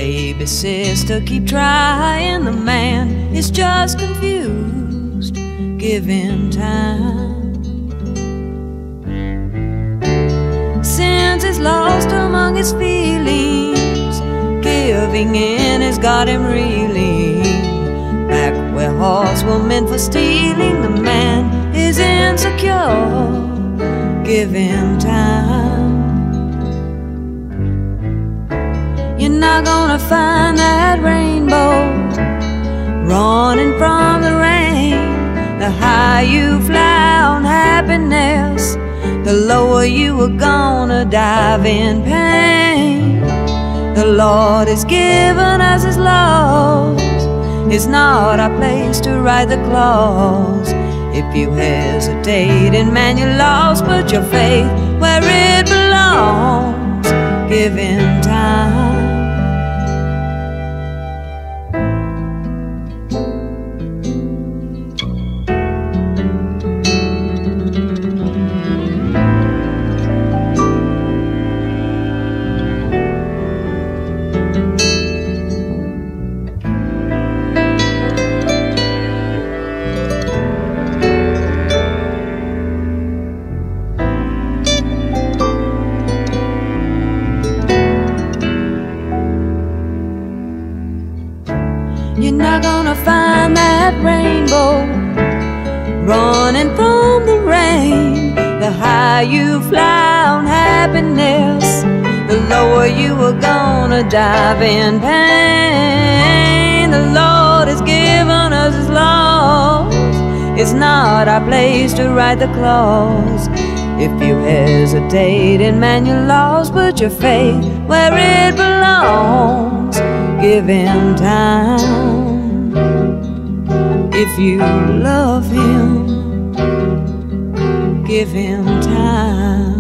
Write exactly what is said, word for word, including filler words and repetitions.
baby sister, keep trying. The man is just confused. Give him time. Since he's lost among his feelings, giving in has got him reeling back where hearts were meant for stealing. The man is insecure. Give him time. You're not gonna find that rainbow running from the rain. The higher you fly on happiness, the lower you are gonna dive in pain. The Lord has given us His laws. It's not our place to write the clause. If you hesitate and man, you're lost. Put your faith where it belongs. Give Him time. You're not gonna find that rainbow running from the rain. The higher you fly on happiness, the lower you are gonna dive in pain. The Lord has given us His laws. It's not our place to write the clause. If you hesitate and man, you're lost. Put your faith where it belongs. Give Him time. If you love Him, give Him time.